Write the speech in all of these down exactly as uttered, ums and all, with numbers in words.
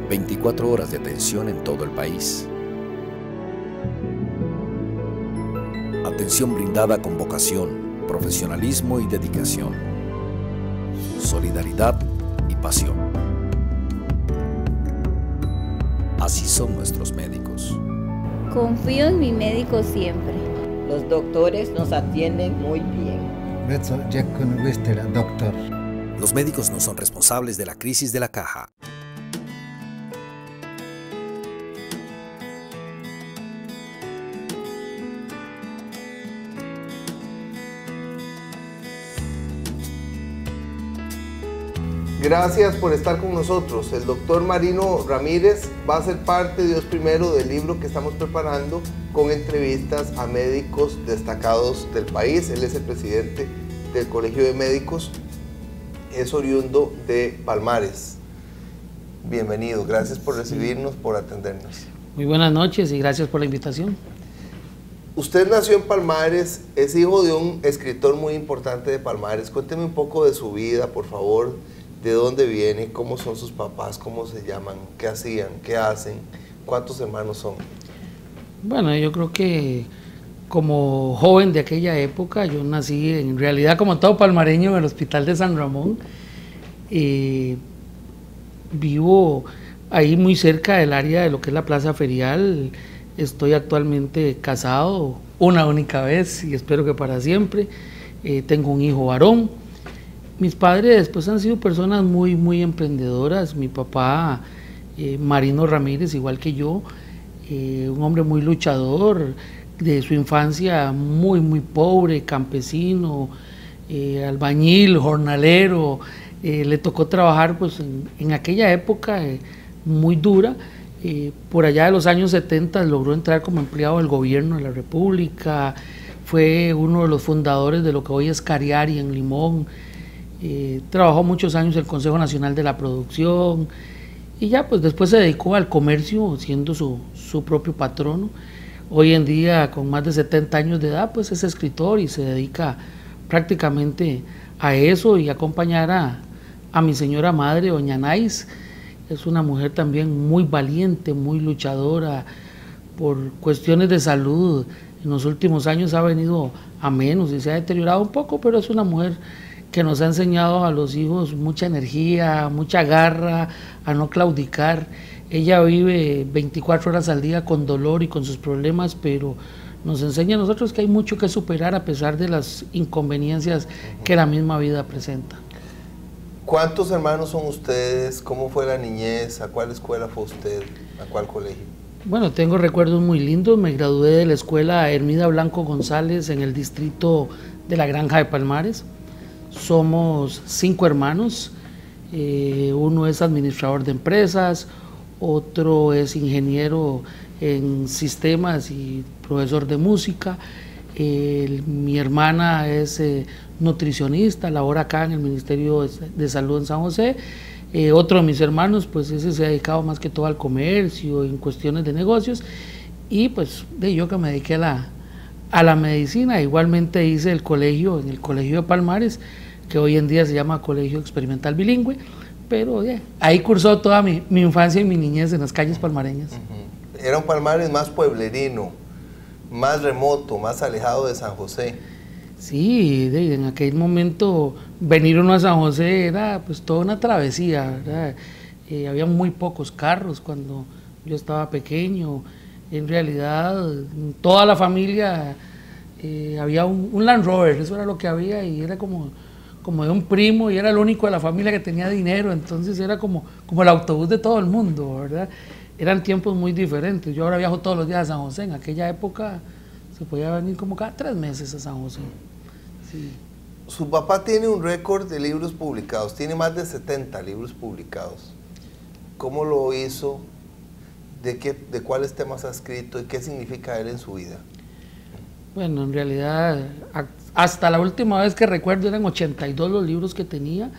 veinticuatro horas de atención en todo el país. Atención brindada con vocación, profesionalismo y dedicación. Solidaridad y pasión. Así son nuestros médicos. Confío en mi médico siempre. Los doctores nos atienden muy bien. Los médicos no son responsables de la crisis de la caja. Gracias por estar con nosotros. El doctor Marino Ramírez va a ser parte, Dios primero, del libro que estamos preparando con entrevistas a médicos destacados del país. Él es el presidente del Colegio de Médicos, es oriundo de Palmares. Bienvenido, gracias por recibirnos, por atendernos. Muy buenas noches y gracias por la invitación. Usted nació en Palmares, es hijo de un escritor muy importante de Palmares. Cuénteme un poco de su vida, por favor. ¿De dónde viene? ¿Cómo son sus papás? ¿Cómo se llaman? ¿Qué hacían? ¿Qué hacen? ¿Cuántos hermanos son? Bueno, yo creo que como joven de aquella época, yo nací en realidad como todo palmareño en el Hospital de San Ramón. Eh, vivo ahí muy cerca del área de lo que es la Plaza Ferial. Estoy actualmente casado una única vez y espero que para siempre. Eh, tengo un hijo varón. Mis padres pues han sido personas muy, muy emprendedoras. Mi papá, eh, Marino Ramírez, igual que yo, eh, un hombre muy luchador, de su infancia muy, muy pobre, campesino, eh, albañil, jornalero. Eh, le tocó trabajar pues en, en aquella época eh, muy dura. Eh, por allá de los años setenta logró entrar como empleado del gobierno de la República. Fue uno de los fundadores de lo que hoy es Cariari en Limón. Eh, trabajó muchos años en el Consejo Nacional de la Producción y ya pues después se dedicó al comercio siendo su, su propio patrono. Hoy en día con más de setenta años de edad pues es escritor y se dedica prácticamente a eso y a acompañar a, a mi señora madre, doña Nais. Es una mujer también muy valiente, muy luchadora. Por cuestiones de salud en los últimos años ha venido a menos y se ha deteriorado un poco, pero es una mujer que nos ha enseñado a los hijos mucha energía, mucha garra, a no claudicar. Ella vive veinticuatro horas al día con dolor y con sus problemas, pero nos enseña a nosotros que hay mucho que superar a pesar de las inconveniencias que la misma vida presenta. ¿Cuántos hermanos son ustedes? ¿Cómo fue la niñez? ¿A cuál escuela fue usted? ¿A cuál colegio? Bueno, tengo recuerdos muy lindos. Me gradué de la escuela Hermida Blanco González en el distrito de la Granja de Palmares. Somos cinco hermanos, eh, uno es administrador de empresas, otro es ingeniero en sistemas y profesor de música, eh, mi hermana es eh, nutricionista, labora acá en el Ministerio de Salud en San José, eh, otro de mis hermanos pues ese se ha dedicado más que todo al comercio, en cuestiones de negocios, y pues de yo que me dediqué a la, a la medicina. Igualmente hice el colegio, en el Colegio de Palmares, que hoy en día se llama Colegio Experimental Bilingüe, pero yeah, ahí cursó toda mi, mi infancia y mi niñez en las calles palmareñas. Uh-huh. Era un Palmares más pueblerino, más remoto, más alejado de San José. Sí, de, en aquel momento venir uno a San José era pues toda una travesía, ¿verdad? Eh, había muy pocos carros cuando yo estaba pequeño. En realidad toda la familia eh, había un, un Land Rover, eso era lo que había y era como, como de un primo y era el único de la familia que tenía dinero, entonces era como, como el autobús de todo el mundo, ¿verdad? Eran tiempos muy diferentes. Yo ahora viajo todos los días a San José, en aquella época se podía venir como cada tres meses a San José. Sí. Su papá tiene un récord de libros publicados, tiene más de setenta libros publicados. ¿Cómo lo hizo? ¿De, qué, ¿De cuáles temas ha escrito y qué significa él en su vida? Bueno, en realidad, hasta la última vez que recuerdo eran ochenta y dos los libros que tenía,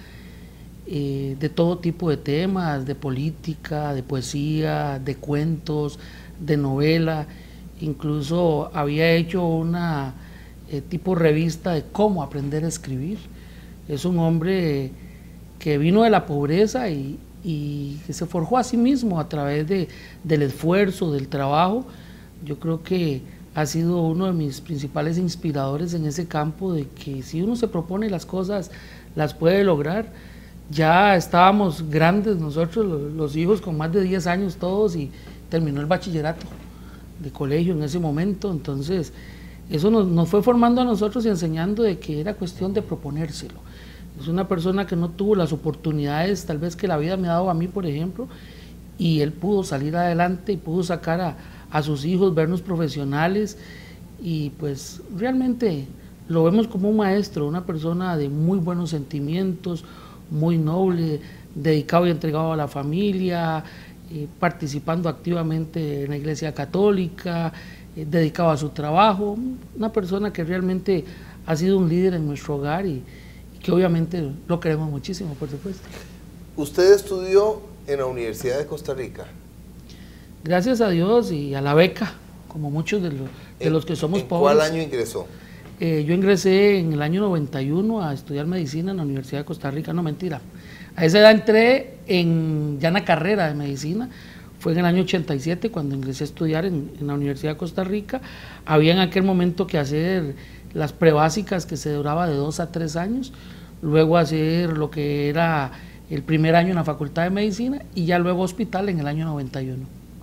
eh, de todo tipo de temas, de política, de poesía, de cuentos, de novela. Incluso había hecho una eh, tipo revista de cómo aprender a escribir. Es un hombre que vino de la pobreza y, y que se forjó a sí mismo a través de, del esfuerzo, del trabajo. Yo creo que ha sido uno de mis principales inspiradores en ese campo, de que si uno se propone las cosas, las puede lograr. Ya estábamos grandes nosotros, los, los hijos con más de diez años todos, y terminó el bachillerato de colegio en ese momento. Entonces eso nos, nos fue formando a nosotros y enseñando de que era cuestión de proponérselo. Es una persona que no tuvo las oportunidades tal vez que la vida me ha dado a mí, por ejemplo, y él pudo salir adelante y pudo sacar a, a sus hijos, vernos profesionales, y pues realmente lo vemos como un maestro, una persona de muy buenos sentimientos, muy noble, dedicado y entregado a la familia, eh, participando activamente en la Iglesia Católica, eh, dedicado a su trabajo, una persona que realmente ha sido un líder en nuestro hogar y, y que obviamente lo queremos muchísimo, por supuesto. ¿Usted estudió en la Universidad de Costa Rica? Gracias a Dios y a la beca, como muchos de, lo, de ¿En, los que somos ¿en pobres. ¿Cuál año ingresó? Eh, yo ingresé en el año noventa y uno a estudiar medicina en la Universidad de Costa Rica. No, mentira. A esa edad entré en ya en la carrera de medicina. Fue en el año ochenta y siete cuando ingresé a estudiar en, en la Universidad de Costa Rica. Había en aquel momento que hacer las prebásicas, que se duraba de dos a tres años, luego hacer lo que era el primer año en la Facultad de Medicina y ya luego hospital en el año noventa y uno.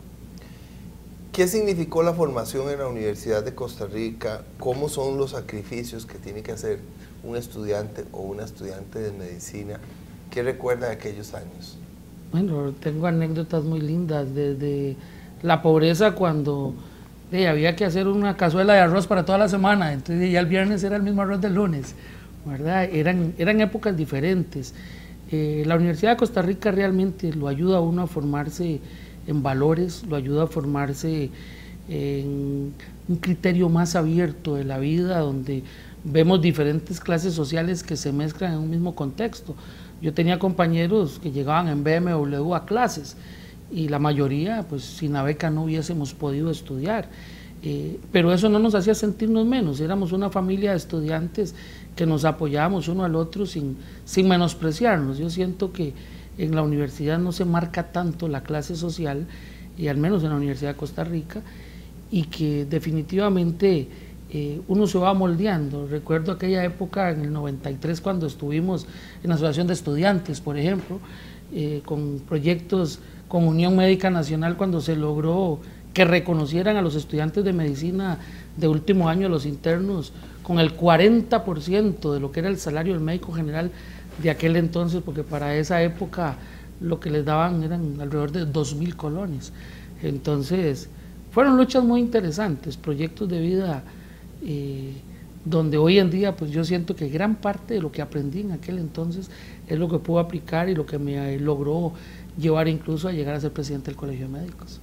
¿Qué significó la formación en la Universidad de Costa Rica? ¿Cómo son los sacrificios que tiene que hacer un estudiante o una estudiante de medicina? ¿Qué recuerda de aquellos años? Bueno, tengo anécdotas muy lindas, desde la pobreza cuando eh, había que hacer una cazuela de arroz para toda la semana, entonces ya el viernes era el mismo arroz del lunes, ¿verdad? Eran, eran épocas diferentes. Eh, la Universidad de Costa Rica realmente lo ayuda a uno a formarse en valores, lo ayuda a formarse en un criterio más abierto de la vida, donde vemos diferentes clases sociales que se mezclan en un mismo contexto. Yo tenía compañeros que llegaban en B M W a clases y la mayoría, pues sin la beca no hubiésemos podido estudiar, eh, pero eso no nos hacía sentirnos menos. Éramos una familia de estudiantes que nos apoyábamos uno al otro sin, sin menospreciarnos. Yo siento que en la universidad no se marca tanto la clase social, y al menos en la Universidad de Costa Rica, y que definitivamente eh, uno se va moldeando. Recuerdo aquella época en el noventa y tres cuando estuvimos en la Asociación de Estudiantes, por ejemplo, eh, con proyectos con Unión Médica Nacional, cuando se logró que reconocieran a los estudiantes de medicina de último año, los internos, con el cuarenta por ciento de lo que era el salario del médico general de aquel entonces, porque para esa época lo que les daban eran alrededor de dos mil colones. Entonces fueron luchas muy interesantes, proyectos de vida eh, donde hoy en día pues yo siento que gran parte de lo que aprendí en aquel entonces es lo que puedo aplicar y lo que me logró llevar incluso a llegar a ser presidente del Colegio de Médicos.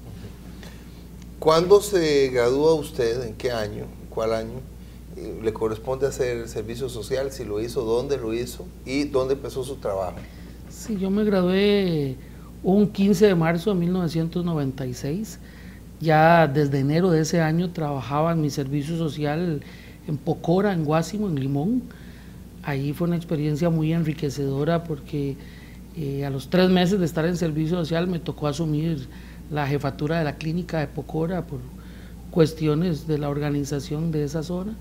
¿Cuándo se gradúa usted? ¿En qué año? ¿Cuál año? ¿Le corresponde hacer servicio social? Si lo hizo, ¿dónde lo hizo? ¿Y dónde empezó su trabajo? Sí, yo me gradué un quince de marzo de mil novecientos noventa y seis. Ya desde enero de ese año trabajaba en mi servicio social en Pocora, en Guásimo, en Limón. Ahí fue una experiencia muy enriquecedora porque eh, a los tres meses de estar en servicio social me tocó asumir la jefatura de la clínica de Pocora por cuestiones de la organización de esa zona.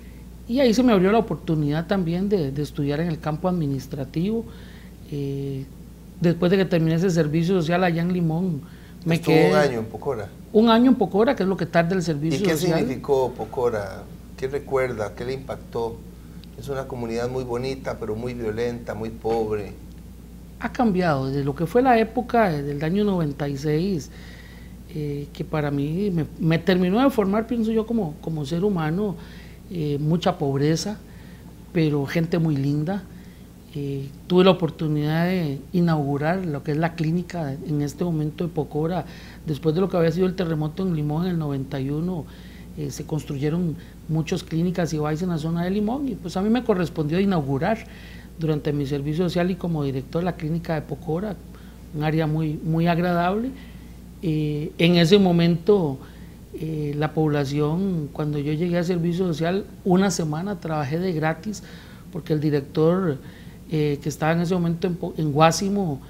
Y ahí se me abrió la oportunidad también de, de estudiar en el campo administrativo. Eh, después de que terminé ese servicio social allá en Limón, me Estuvo quedé... un año en Pocora. Un año en Pocora, que es lo que tarda el servicio social. ¿Y qué social. significó Pocora? ¿Qué recuerda? ¿Qué le impactó? Es una comunidad muy bonita, pero muy violenta, muy pobre. Ha cambiado, desde lo que fue la época del año noventa y seis, eh, que para mí me, me terminó de formar, pienso yo, como, como ser humano. Eh, mucha pobreza, pero gente muy linda. Eh, tuve la oportunidad de inaugurar lo que es la clínica en este momento de Pocora, después de lo que había sido el terremoto en Limón en el noventa y uno. Eh, se construyeron muchas clínicas y bases en la zona de Limón, y pues a mí me correspondió inaugurar durante mi servicio social y como director de la clínica de Pocora, un área muy, muy agradable. Eh, en ese momento Eh, la población, cuando yo llegué a servicio social, una semana trabajé de gratis porque el director eh, que estaba en ese momento en, en Guásimo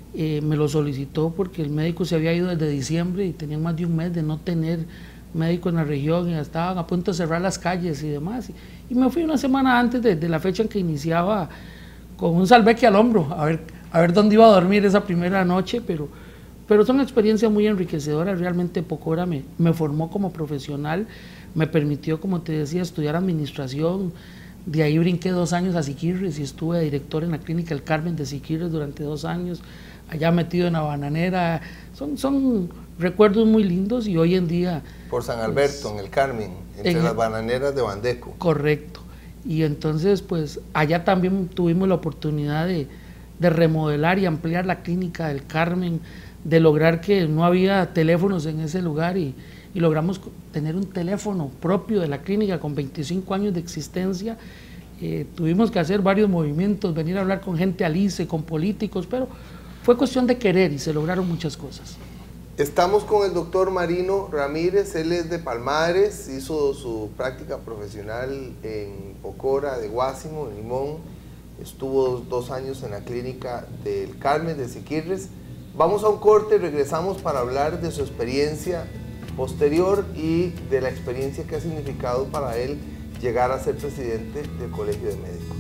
eh, me lo solicitó porque el médico se había ido desde diciembre y tenían más de un mes de no tener médico en la región y estaban a punto de cerrar las calles y demás. Y, y me fui una semana antes de, de la fecha en que iniciaba con un salveque al hombro, a ver, a ver dónde iba a dormir esa primera noche, pero, pero son experiencias muy enriquecedoras. Realmente Pocora me, me formó como profesional, me permitió, como te decía, estudiar administración. De ahí brinqué dos años a Siquirres y estuve de director en la Clínica El Carmen de Siquirres durante dos años, allá metido en la bananera. Son, son recuerdos muy lindos y hoy en día... Por San Alberto, pues, en El Carmen, entre en las bananeras de Bandeco. Correcto. Y entonces, pues, allá también tuvimos la oportunidad de, de remodelar y ampliar la Clínica del Carmen, de lograr que no había teléfonos en ese lugar y, y logramos tener un teléfono propio de la clínica con veinticinco años de existencia. Eh, tuvimos que hacer varios movimientos, venir a hablar con gente alice, con políticos, pero fue cuestión de querer y se lograron muchas cosas. Estamos con el doctor Marino Ramírez, él es de Palmares, hizo su práctica profesional en Pocora de Guásimo, en Limón, estuvo dos años en la Clínica del Carmen de Siquirres. Vamos a un corte y regresamos para hablar de su experiencia posterior y de la experiencia que ha significado para él llegar a ser presidente del Colegio de Médicos.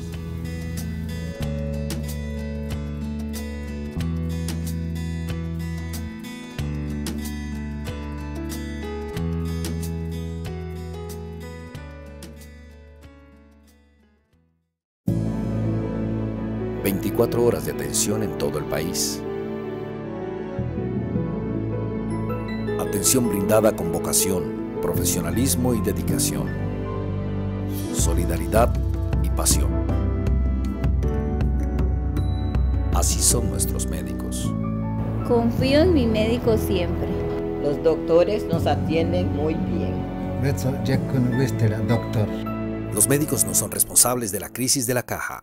veinticuatro horas de atención en todo el país. Atención brindada con vocación, profesionalismo y dedicación. Solidaridad y pasión. Así son nuestros médicos. Confío en mi médico siempre. Los doctores nos atienden muy bien. Los médicos no son responsables de la crisis de la caja.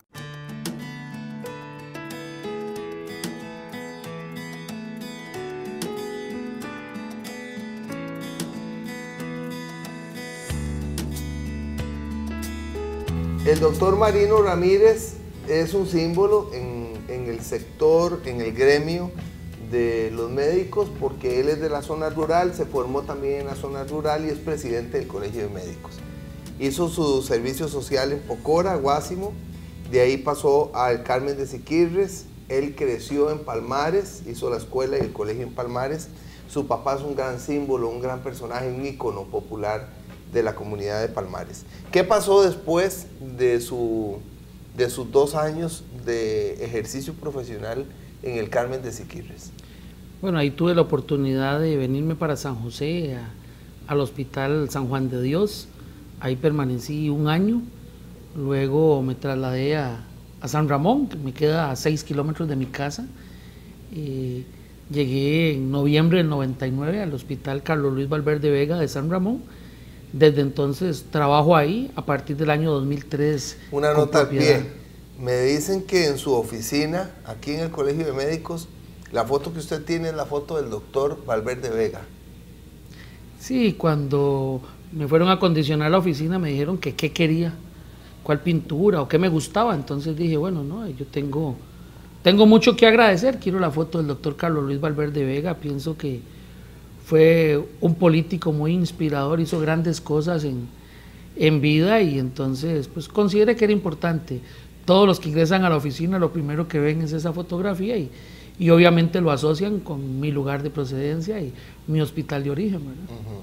El doctor Marino Ramírez es un símbolo en, en el sector, en el gremio de los médicos, porque él es de la zona rural, se formó también en la zona rural y es presidente del Colegio de Médicos. Hizo su servicio social en Pocora, Guásimo, de ahí pasó al Carmen de Siquirres, él creció en Palmares, hizo la escuela y el colegio en Palmares. Su papá es un gran símbolo, un gran personaje, un ícono popular de la comunidad de Palmares. ¿Qué pasó después de, su, de sus dos años de ejercicio profesional en el Carmen de Siquirres? Bueno, ahí tuve la oportunidad de venirme para San José, a, al Hospital San Juan de Dios. Ahí permanecí un año, luego me trasladé a, a San Ramón, que me queda a seis kilómetros de mi casa. Eh, llegué en noviembre del noventa y nueve al Hospital Carlos Luis Valverde Vega de San Ramón. Desde entonces trabajo ahí a partir del año dos mil tres. Una nota al pie. Me dicen que en su oficina, aquí en el Colegio de Médicos, la foto que usted tiene es la foto del doctor Valverde Vega. Sí, cuando me fueron a acondicionar la oficina me dijeron que qué quería, cuál pintura o qué me gustaba. Entonces dije, bueno, no, yo tengo, tengo mucho que agradecer. Quiero la foto del doctor Carlos Luis Valverde Vega. Pienso que fue un político muy inspirador, hizo grandes cosas en, en vida y entonces pues consideré que era importante. Todos los que ingresan a la oficina lo primero que ven es esa fotografía y, y obviamente lo asocian con mi lugar de procedencia y mi hospital de origen, ¿verdad? Uh-huh.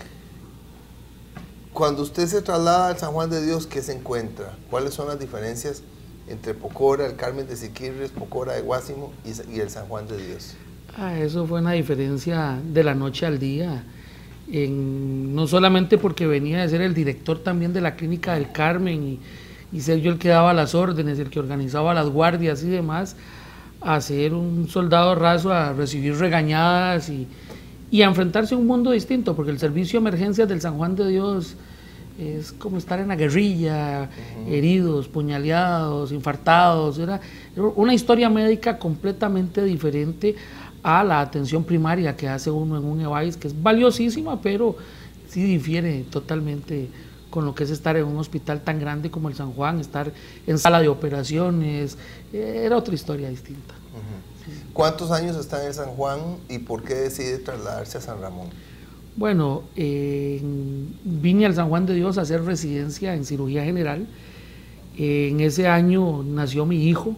Cuando usted se traslada al San Juan de Dios, ¿qué se encuentra? ¿Cuáles son las diferencias entre Pocora, el Carmen de Siquirres, Pocora de Guásimo y, y el San Juan de Dios? Ah, eso fue una diferencia de la noche al día, en, no solamente porque venía de ser el director también de la Clínica del Carmen y, y ser yo el que daba las órdenes, el que organizaba las guardias y demás, a ser un soldado raso, a recibir regañadas y, y a enfrentarse a un mundo distinto, porque el servicio de emergencias del San Juan de Dios es como estar en la guerrilla, uh-huh. heridos, puñaleados, infartados, era, era una historia médica completamente diferente a la atención primaria que hace uno en un E V A I S, que es valiosísima, pero sí difiere totalmente con lo que es estar en un hospital tan grande como el San Juan, estar en sala de operaciones, era otra historia distinta. Uh-huh. ¿Cuántos años está en el San Juan y por qué decide trasladarse a San Ramón? Bueno, eh, vine al San Juan de Dios a hacer residencia en cirugía general. Eh, en ese año nació mi hijo,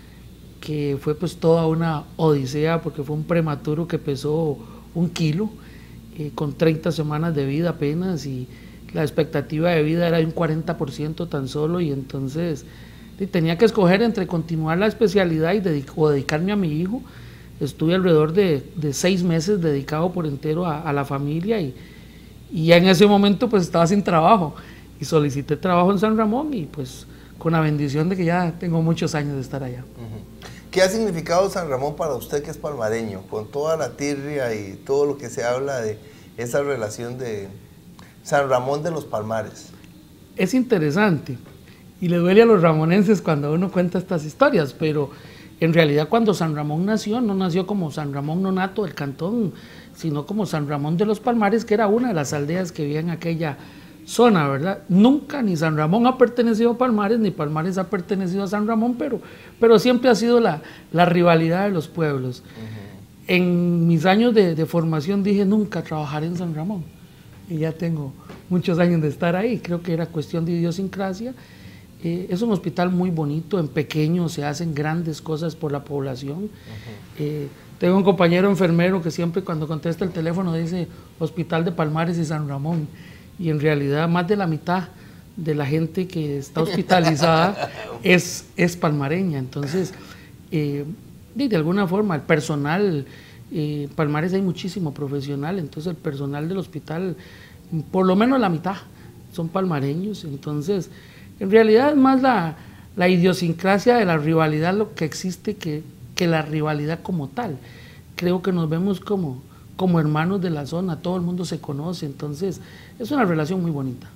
que fue pues toda una odisea porque fue un prematuro que pesó un kilo, eh, con treinta semanas de vida apenas, y la expectativa de vida era de un cuarenta por ciento tan solo, y entonces eh, tenía que escoger entre continuar la especialidad y dedic o dedicarme a mi hijo. Estuve alrededor de, de seis meses dedicado por entero a, a la familia, y, y ya en ese momento pues estaba sin trabajo y solicité trabajo en San Ramón, y pues con la bendición de que ya tengo muchos años de estar allá. Uh-huh. ¿Qué ha significado San Ramón para usted, que es palmareño, con toda la tirria y todo lo que se habla de esa relación de San Ramón de los Palmares? Es interesante y le duele a los ramonenses cuando uno cuenta estas historias, pero en realidad cuando San Ramón nació, no nació como San Ramón nonato del cantón, sino como San Ramón de los Palmares, que era una de las aldeas que había en aquella zona, ¿verdad? Nunca ni San Ramón ha pertenecido a Palmares, ni Palmares ha pertenecido a San Ramón, pero, pero siempre ha sido la, la rivalidad de los pueblos. Uh-huh. En mis años de, de formación dije, nunca trabajaré en San Ramón, y ya tengo muchos años de estar ahí. Creo que era cuestión de idiosincrasia. Eh, es un hospital muy bonito, en pequeño se hacen grandes cosas por la población. Uh-huh. eh, tengo un compañero enfermero que siempre cuando contesta el teléfono dice Hospital de Palmares y San Ramón, y en realidad más de la mitad de la gente que está hospitalizada es, es palmareña. Entonces, eh, de, de alguna forma, el personal, eh, Palmares hay muchísimo profesional, entonces el personal del hospital, por lo menos la mitad, son palmareños. Entonces, en realidad es más la, la idiosincrasia de la rivalidad lo que existe que, que la rivalidad como tal. Creo que nos vemos como, como hermanos de la zona, todo el mundo se conoce, entonces es una relación muy bonita.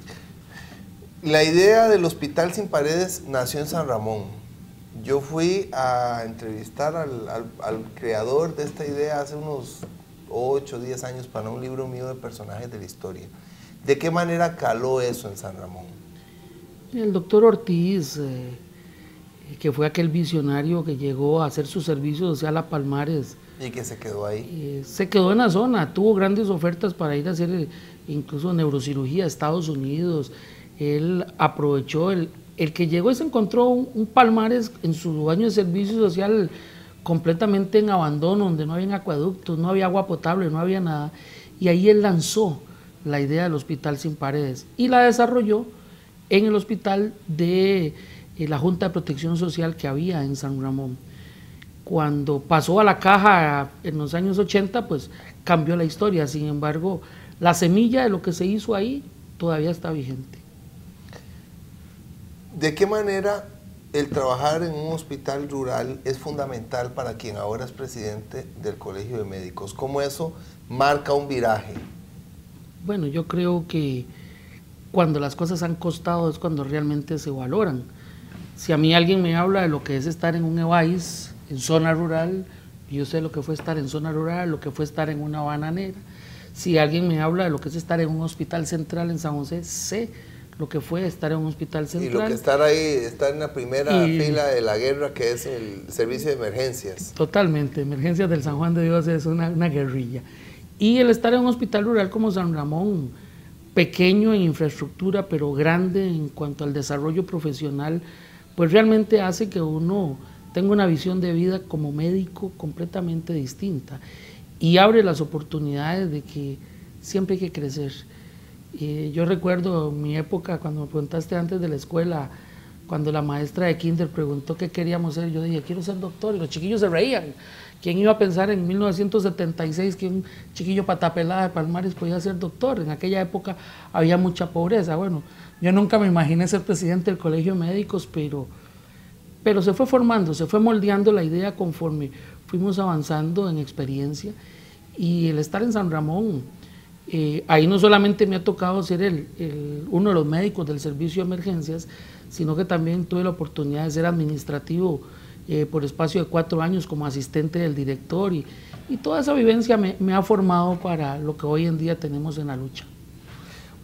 La idea del Hospital Sin Paredes nació en San Ramón. Yo fui a entrevistar al, al, al creador de esta idea hace unos ocho o diez años para un libro mío de personajes de la historia. ¿De qué manera caló eso en San Ramón? El doctor Ortiz, eh, que fue aquel visionario que llegó a hacer su servicio social a Palmares. ¿Y que se quedó ahí? Eh, se quedó en la zona, tuvo grandes ofertas para ir a hacer eh, incluso neurocirugía a Estados Unidos. Él aprovechó, el, el que llegó y se encontró un, un Palmares en su año de servicio social completamente en abandono, donde no había acueductos, no había agua potable, no había nada. Y ahí él lanzó la idea del Hospital Sin Paredes y la desarrolló en el hospital de eh, la Junta de Protección Social que había en San Ramón. Cuando pasó a la caja en los años ochenta, pues cambió la historia. Sin embargo, la semilla de lo que se hizo ahí todavía está vigente. ¿De qué manera el trabajar en un hospital rural es fundamental para quien ahora es presidente del Colegio de Médicos? ¿Cómo eso marca un viraje? Bueno, yo creo que cuando las cosas han costado es cuando realmente se valoran. Si a mí alguien me habla de lo que es estar en un E V A I S, en zona rural, yo sé lo que fue estar en zona rural, lo que fue estar en una bananera. Si alguien me habla de lo que es estar en un hospital central en San José, sé lo que fue estar en un hospital central. Y lo que estar ahí, estar en la primera y, fila de la guerra, que es el servicio de emergencias. Totalmente, emergencias del San Juan de Dios es una, una guerrilla. Y el estar en un hospital rural como San Ramón, pequeño en infraestructura, pero grande en cuanto al desarrollo profesional, pues realmente hace que uno tenga una visión de vida como médico completamente distinta y abre las oportunidades de que siempre hay que crecer. Eh, yo recuerdo mi época, cuando me preguntaste antes de la escuela, cuando la maestra de kinder preguntó qué queríamos ser, yo dije, quiero ser doctor, y los chiquillos se reían. ¿Quién iba a pensar en mil novecientos setenta y seis que un chiquillo patapelada de Palmares podía ser doctor? En aquella época había mucha pobreza. Bueno, yo nunca me imaginé ser presidente del Colegio de Médicos, pero, pero se fue formando, se fue moldeando la idea conforme fuimos avanzando en experiencia. Y el estar en San Ramón, eh, ahí no solamente me ha tocado ser el, el, uno de los médicos del servicio de emergencias, sino que también tuve la oportunidad de ser administrativo eh, por espacio de cuatro años como asistente del director, y, y toda esa vivencia me, me ha formado para lo que hoy en día tenemos en la lucha.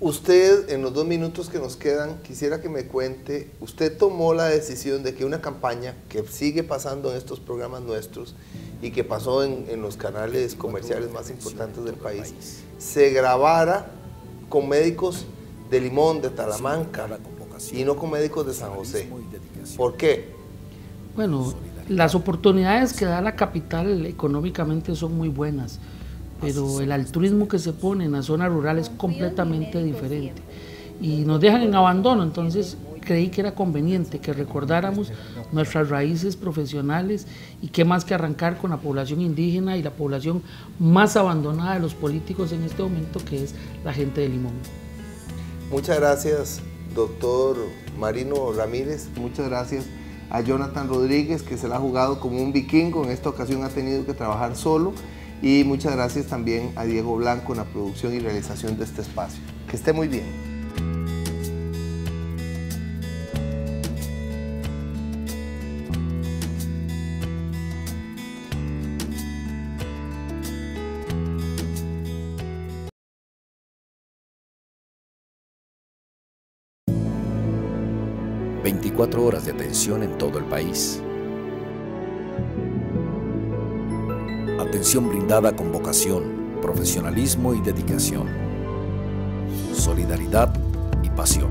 Usted, en los dos minutos que nos quedan, quisiera que me cuente, usted tomó la decisión de que una campaña que sigue pasando en estos programas nuestros y que pasó en, en los canales comerciales más importantes del país, se grabara con médicos de Limón, de Talamanca, y no con médicos de San José. ¿Por qué? Bueno, las oportunidades que da la capital económicamente son muy buenas, pero el altruismo que se pone en la zona rural es completamente diferente y nos dejan en abandono. Entonces creí que era conveniente que recordáramos nuestras raíces profesionales y qué más que arrancar con la población indígena y la población más abandonada de los políticos en este momento, que es la gente de Limón. Muchas gracias, doctor Marino Ramírez. Muchas gracias a Jonathan Rodríguez, que se la ha jugado como un vikingo. En esta ocasión ha tenido que trabajar solo. Y muchas gracias también a Diego Blanco en la producción y realización de este espacio. Que esté muy bien. veinticuatro horas de atención en todo el país. Atención brindada con vocación, profesionalismo y dedicación. Solidaridad y pasión.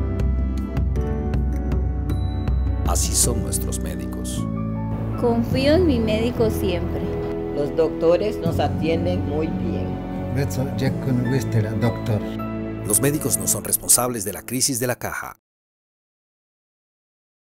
Así son nuestros médicos. Confío en mi médico siempre. Los doctores nos atienden muy bien. Los médicos no son responsables de la crisis de la caja.